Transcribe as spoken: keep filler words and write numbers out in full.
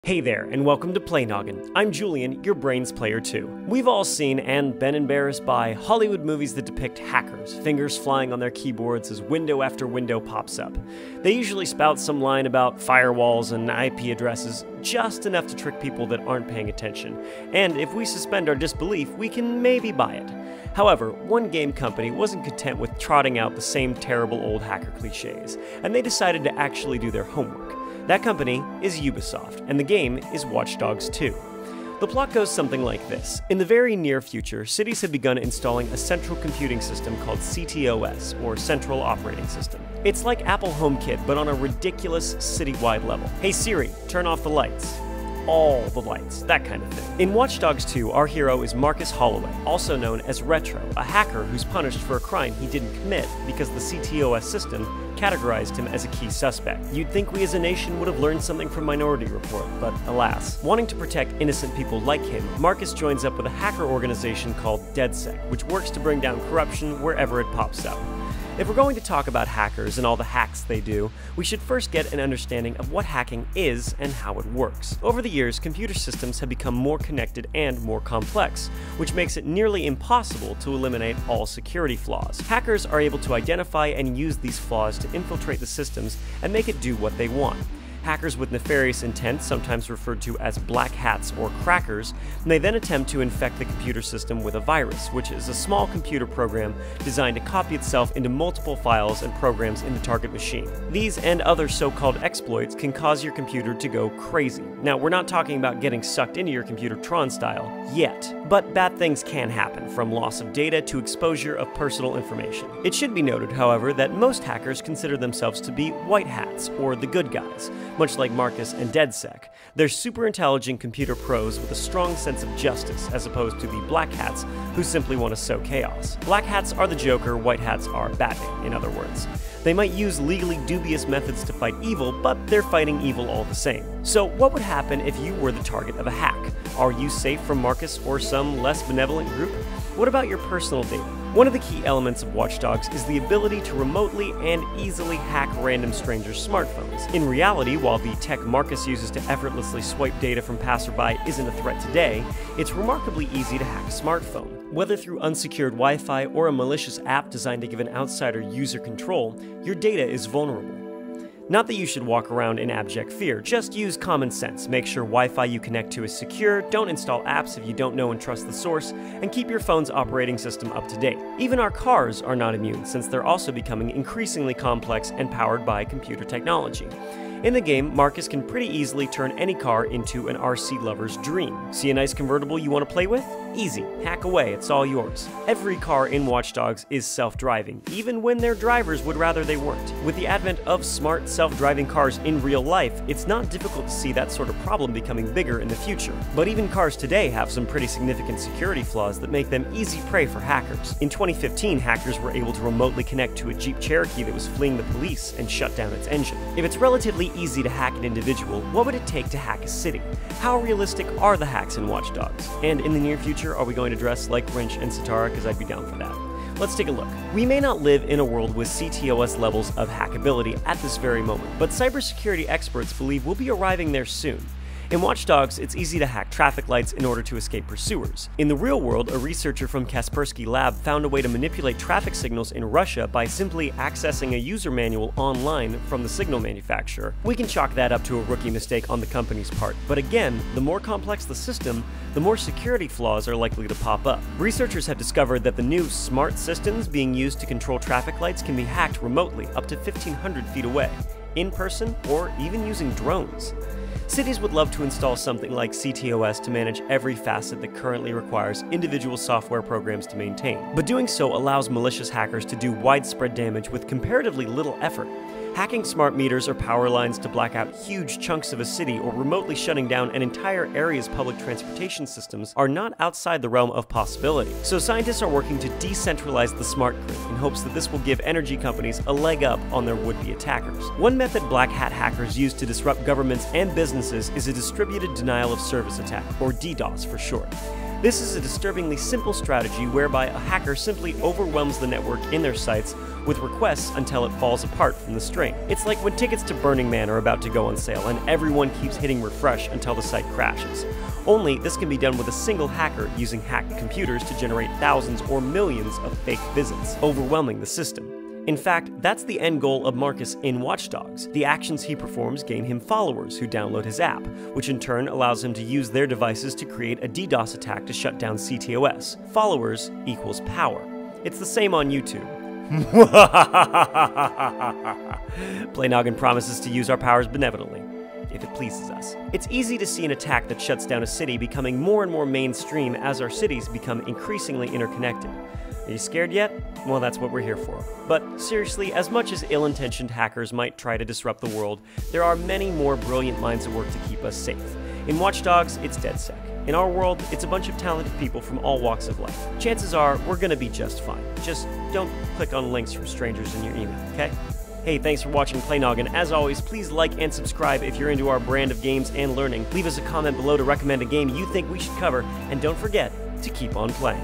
Hey there, and welcome to Play Noggin. I'm Julian, your brains player too. We've all seen and been embarrassed by Hollywood movies that depict hackers, fingers flying on their keyboards as window after window pops up. They usually spout some line about firewalls and I P addresses, just enough to trick people that aren't paying attention. And if we suspend our disbelief, we can maybe buy it. However, one game company wasn't content with trotting out the same terrible old hacker cliches, and they decided to actually do their homework. That company is Ubisoft, and the game is Watch Dogs two. The plot goes something like this. In the very near future, cities have begun installing a central computing system called C T O S, or Central Operating System. It's like Apple HomeKit, but on a ridiculous citywide level. Hey Siri, turn off the lights. All the lights, that kind of thing. In Watch Dogs two, our hero is Marcus Holloway, also known as Retro, a hacker who's punished for a crime he didn't commit because the C T O S system categorized him as a key suspect. You'd think we as a nation would have learned something from Minority Report, but alas. Wanting to protect innocent people like him, Marcus joins up with a hacker organization called DedSec, which works to bring down corruption wherever it pops up. If we're going to talk about hackers and all the hacks they do, we should first get an understanding of what hacking is and how it works. Over the years, computer systems have become more connected and more complex, which makes it nearly impossible to eliminate all security flaws. Hackers are able to identify and use these flaws to infiltrate the systems and make it do what they want. Hackers with nefarious intent, sometimes referred to as black hats or crackers, may then attempt to infect the computer system with a virus, which is a small computer program designed to copy itself into multiple files and programs in the target machine. These and other so-called exploits can cause your computer to go crazy. Now, we're not talking about getting sucked into your computer Tron style, yet, but bad things can happen, from loss of data to exposure of personal information. It should be noted, however, that most hackers consider themselves to be white hats, or the good guys. Much like Marcus and DedSec, they're super intelligent computer pros with a strong sense of justice, as opposed to the black hats who simply want to sow chaos. Black hats are the Joker, white hats are Batman, in other words. They might use legally dubious methods to fight evil, but they're fighting evil all the same. So what would happen if you were the target of a hack? Are you safe from Marcus or some less benevolent group? What about your personal data? One of the key elements of Watch Dogs is the ability to remotely and easily hack random strangers' smartphones. In reality, while the tech Marcus uses to effortlessly swipe data from passerby isn't a threat today, it's remarkably easy to hack a smartphone. Whether through unsecured Wi-Fi or a malicious app designed to give an outsider user control, your data is vulnerable. Not that you should walk around in abject fear, just use common sense. Make sure Wi-Fi you connect to is secure, don't install apps if you don't know and trust the source, and keep your phone's operating system up to date. Even our cars are not immune, since they're also becoming increasingly complex and powered by computer technology. In the game, Marcus can pretty easily turn any car into an R C lover's dream. See a nice convertible you want to play with? Easy. Hack away, it's all yours. Every car in Watch Dogs is self-driving, even when their drivers would rather they weren't. With the advent of smart, self-driving cars in real life, it's not difficult to see that sort of problem becoming bigger in the future. But even cars today have some pretty significant security flaws that make them easy prey for hackers. In twenty fifteen, hackers were able to remotely connect to a Jeep Cherokee that was fleeing the police and shut down its engine. If it's relatively easy to hack an individual, what would it take to hack a city? How realistic are the hacks in Watch Dogs? And in the near future, are we going to dress like Grinch and Satara? Because I'd be down for that. Let's take a look. We may not live in a world with C T O S levels of hackability at this very moment, but cybersecurity experts believe we'll be arriving there soon. In Watch Dogs, it's easy to hack traffic lights in order to escape pursuers. In the real world, a researcher from Kaspersky Lab found a way to manipulate traffic signals in Russia by simply accessing a user manual online from the signal manufacturer. We can chalk that up to a rookie mistake on the company's part, but again, the more complex the system, the more security flaws are likely to pop up. Researchers have discovered that the new smart systems being used to control traffic lights can be hacked remotely up to fifteen hundred feet away, in person, or even using drones. Cities would love to install something like C T O S to manage every facet that currently requires individual software programs to maintain. But doing so allows malicious hackers to do widespread damage with comparatively little effort. Hacking smart meters or power lines to black out huge chunks of a city or remotely shutting down an entire area's public transportation systems are not outside the realm of possibility. So scientists are working to decentralize the smart grid in hopes that this will give energy companies a leg up on their would-be attackers. One method black hat hackers use to disrupt governments and businesses is a distributed denial of service attack, or DDoS for short. This is a disturbingly simple strategy whereby a hacker simply overwhelms the network in their sites with requests until it falls apart from the string. It's like when tickets to Burning Man are about to go on sale and everyone keeps hitting refresh until the site crashes. Only this can be done with a single hacker using hacked computers to generate thousands or millions of fake visits, overwhelming the system. In fact, that's the end goal of Marcus in Watch Dogs. The actions he performs gain him followers who download his app, which in turn allows him to use their devices to create a DDoS attack to shut down C T O S. Followers equals power. It's the same on YouTube. Play Noggin promises to use our powers benevolently, if it pleases us. It's easy to see an attack that shuts down a city becoming more and more mainstream as our cities become increasingly interconnected. Are you scared yet? Well, that's what we're here for. But seriously, as much as ill-intentioned hackers might try to disrupt the world, there are many more brilliant minds at work to keep us safe. In Watch Dogs, it's DedSec. In our world, it's a bunch of talented people from all walks of life. Chances are, we're gonna be just fine. Just don't click on links from strangers in your email, okay? Hey, thanks for watching Play Noggin. As always, please like and subscribe if you're into our brand of games and learning. Leave us a comment below to recommend a game you think we should cover, and don't forget to keep on playing.